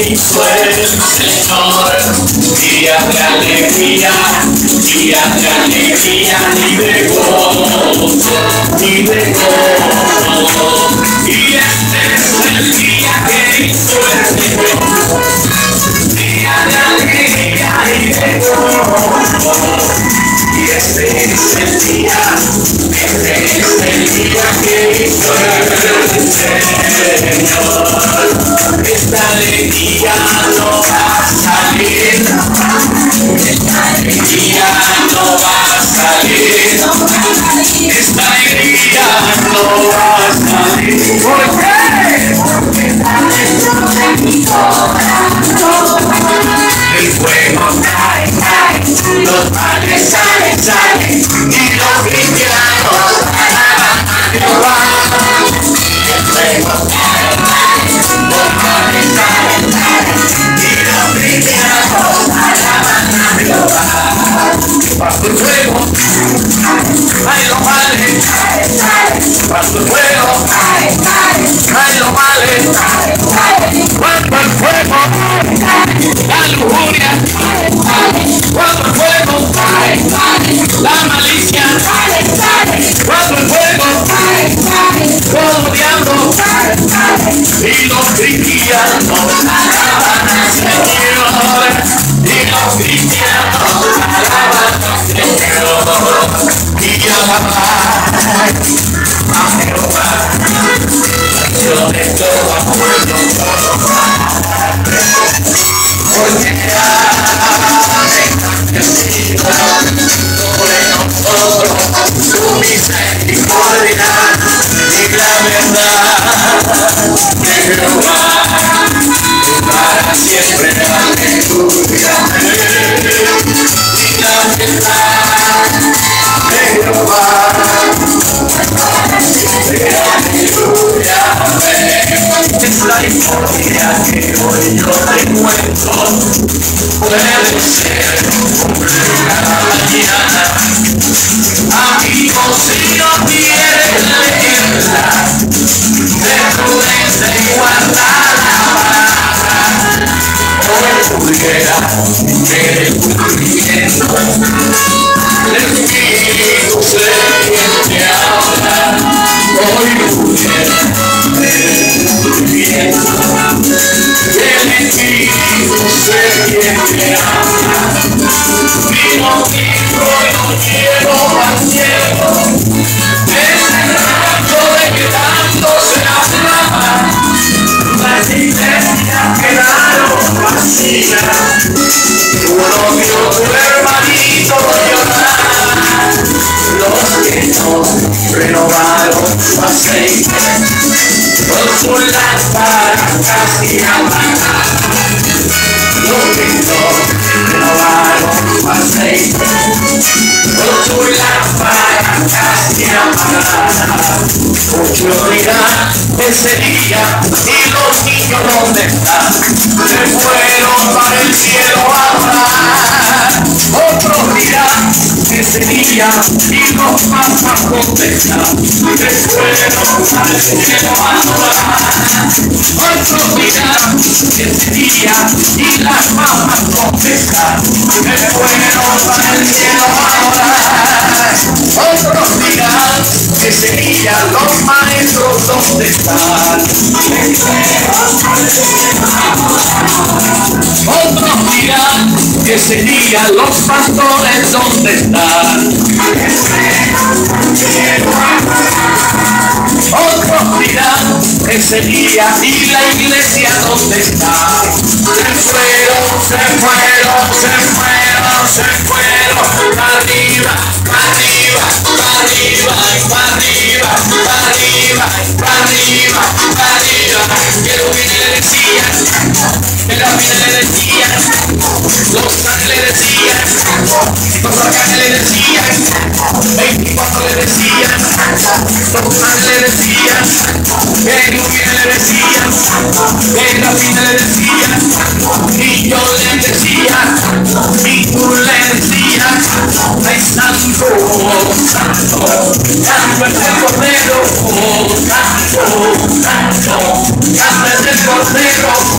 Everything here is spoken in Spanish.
hizo el Señor. Días de alegría y de gozo, y de gozo. Y este es el día que hizo el Señor. Día de alegría y de gozo. Y este es el día que hizo el Señor. Esta alegría no va a salir. Esta alegría no va a salir. Esta alegría no va a salir. ¿Por qué? Porque está dentro de mi corazón. El fuego cae, los males salen, y los cristianos alaban a Jehová. El fuego cae, los males salen, y los cristianos alaban a Jehová. Bajo el fuego, hay los males. Bajo el fuego, hay los males. Bajo el fuego, la lujuria. Cuando el fuego, la malicia. Cuando el fuego, todo diablo. Y los cristianos alaban al Señor. Y los cristianos alaban al Señor. Y alaban a Jehová. Canciones todo pueblo, todo padre. Porque sobre nosotros tu misericordia y la verdad de Jehová para siempre. Aleluya. Y la verdad de Jehová para siempre. Aleluya. Es la historia que hoy yo te cuento. Puede ser cada mañana. Amigos, si no quieres leerla, prudente y guardar la palabra. Hoy pudiera ver el cumplimiento. El Espíritu se siente ahora. Hoy pudiera ver el cumplimiento. El Espíritu se siente ahora. Vino Cristo y nos llevó al cielo. Ese rato de quedándose la flama. Las iglesias quedaron vacías. Uno vio tu hermanito llorar. Los que no renovaron su aceite, con su lámpara casi apagada. Los que no renovaron su aceite, con su lámpara casi apagada. Muchos dirán ese día, y los niños ¿dónde están? Se fueron para el cielo a orar. Otros dirán ese día, y los papas ¿dónde están? Se fueron para el cielo a orar. Otros dirán ese día, y las papas ¿dónde están? Se fueron para el cielo a orar. Otros dirán ese día, los maestros ¿dónde están? Otros dirán ese día, los pastores ¿dónde están? Otros dirán ese día, y la iglesia ¿dónde está? Se fueron, para arriba, para arriba, para arriba, para arriba, para arriba, para arriba, para arriba. Que los ángeles le decían, que los ángeles le decían, los ángeles le decían, los ángeles le decían, 24 le decían, los ángeles le decían, que los ángeles le decían, que los ángeles le decían, y yo le decía, y tú le decías, ay santo, santo, santo es el Cordero, santo, santo, santo